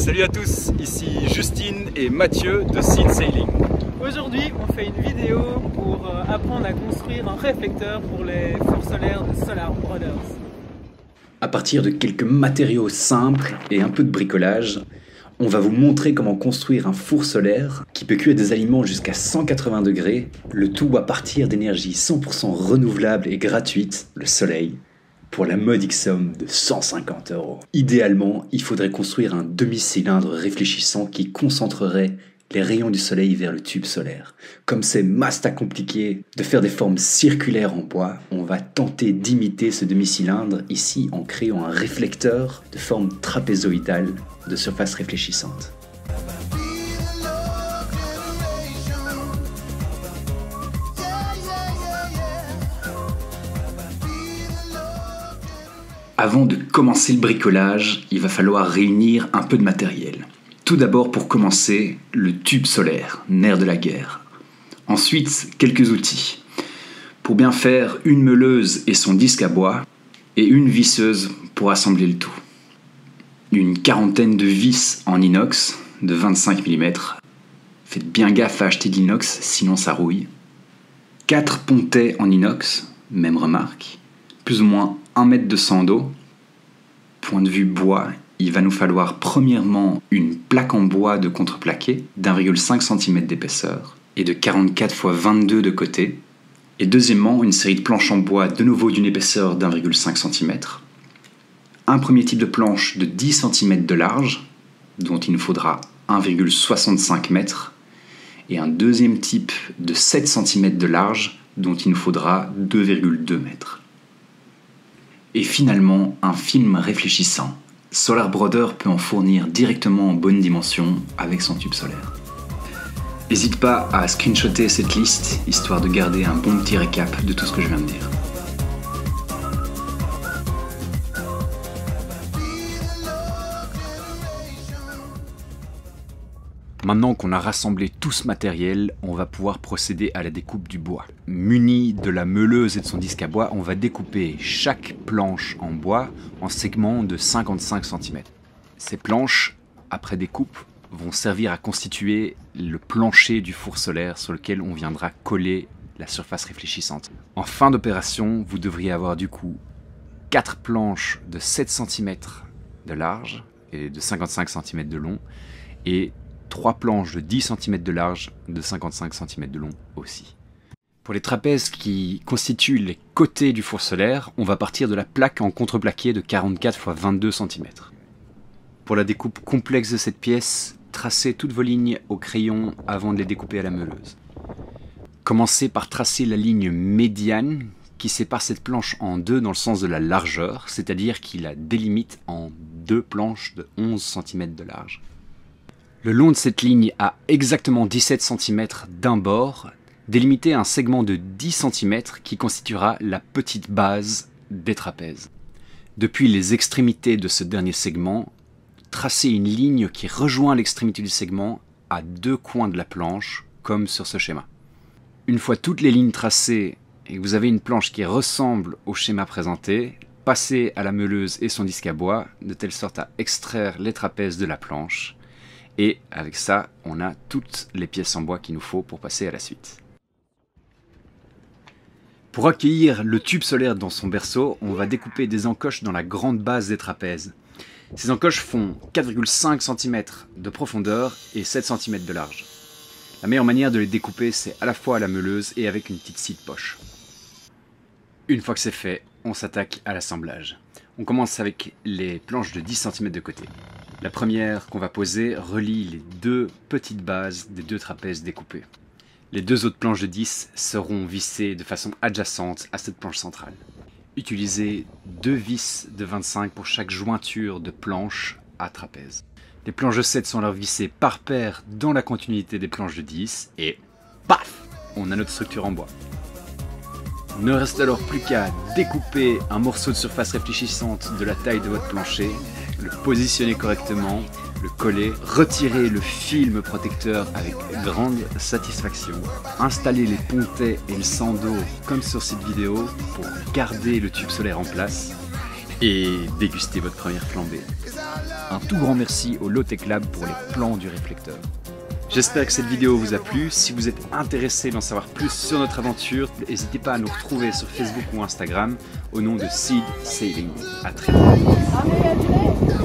Salut à tous, ici Justine et Mathieu de Scene Sailing. Aujourd'hui, on fait une vidéo pour apprendre à construire un réflecteur pour les fours solaires de Solar Brothers. À partir de quelques matériaux simples et un peu de bricolage, on va vous montrer comment construire un four solaire qui peut cuire des aliments jusqu'à 180 degrés, le tout à partir d'énergie 100% renouvelable et gratuite, le soleil, pour la modique somme de 150 €. Idéalement, il faudrait construire un demi-cylindre réfléchissant qui concentrerait les rayons du soleil vers le tube solaire. Comme c'est masta compliqué de faire des formes circulaires en bois, on va tenter d'imiter ce demi-cylindre ici en créant un réflecteur de forme trapézoïdale de surface réfléchissante. Avant de commencer le bricolage, il va falloir réunir un peu de matériel. Tout d'abord, pour commencer, le tube solaire, nerf de la guerre. Ensuite, quelques outils. Pour bien faire, une meuleuse et son disque à bois, et une visseuse pour assembler le tout. Une quarantaine de vis en inox de 25 mm. Faites bien gaffe à acheter de l'inox, sinon ça rouille. 4 pontets en inox, même remarque. Plus ou moins 1,2 m d'eau. Point de vue bois, il va nous falloir premièrement une plaque en bois de contreplaqué d'1,5 cm d'épaisseur et de 44 x 22 de côté. Et deuxièmement, une série de planches en bois de nouveau d'une épaisseur d'1,5 cm. Un premier type de planche de 10 cm de large, dont il nous faudra 1,65 m. Et un deuxième type de 7 cm de large, dont il nous faudra 2,2 m. Et finalement, un film réfléchissant. Solar Brothers peut en fournir directement en bonne dimension avec son tube solaire. N'hésite pas à screenshotter cette liste, histoire de garder un bon petit récap de tout ce que je viens de dire. Maintenant qu'on a rassemblé tout ce matériel, on va pouvoir procéder à la découpe du bois. Muni de la meuleuse et de son disque à bois, on va découper chaque planche en bois en segments de 55 cm. Ces planches, après découpe, vont servir à constituer le plancher du four solaire sur lequel on viendra coller la surface réfléchissante. En fin d'opération, vous devriez avoir du coup 4 planches de 7 cm de large et de 55 cm de long et 3 planches de 10 cm de large, de 55 cm de long aussi. Pour les trapèzes qui constituent les côtés du four solaire, on va partir de la plaque en contreplaqué de 44 x 22 cm. Pour la découpe complexe de cette pièce, tracez toutes vos lignes au crayon avant de les découper à la meuleuse. Commencez par tracer la ligne médiane qui sépare cette planche en deux dans le sens de la largeur, c'est-à-dire qui la délimite en 2 planches de 11 cm de large. Le long de cette ligne a exactement 17 cm d'un bord, délimité un segment de 10 cm qui constituera la petite base des trapèzes. Depuis les extrémités de ce dernier segment, tracez une ligne qui rejoint l'extrémité du segment à 2 coins de la planche, comme sur ce schéma. Une fois toutes les lignes tracées et que vous avez une planche qui ressemble au schéma présenté, passez à la meuleuse et son disque à bois, de telle sorte à extraire les trapèzes de la planche. Et avec ça, on a toutes les pièces en bois qu'il nous faut pour passer à la suite. Pour accueillir le tube solaire dans son berceau, on va découper des encoches dans la grande base des trapèzes. Ces encoches font 4,5 cm de profondeur et 7 cm de large. La meilleure manière de les découper, c'est à la fois à la meuleuse et avec une petite scie de poche. Une fois que c'est fait, on s'attaque à l'assemblage. On commence avec les planches de 10 cm de côté. La première qu'on va poser relie les 2 petites bases des 2 trapèzes découpés. Les 2 autres planches de 10 seront vissées de façon adjacente à cette planche centrale. Utilisez 2 vis de 25 pour chaque jointure de planche à trapèze. Les planches de 7 sont alors vissées par paire dans la continuité des planches de 10 et paf, on a notre structure en bois. Ne reste alors plus qu'à découper un morceau de surface réfléchissante de la taille de votre plancher, le positionner correctement, le coller, retirer le film protecteur avec grande satisfaction, installer les pontets et le sando comme sur cette vidéo pour garder le tube solaire en place et déguster votre première flambée. Un tout grand merci au Low-Tech Lab pour les plans du réflecteur. J'espère que cette vidéo vous a plu. Si vous êtes intéressé d'en savoir plus sur notre aventure, n'hésitez pas à nous retrouver sur Facebook ou Instagram au nom de Seed Sailing. À très bientôt.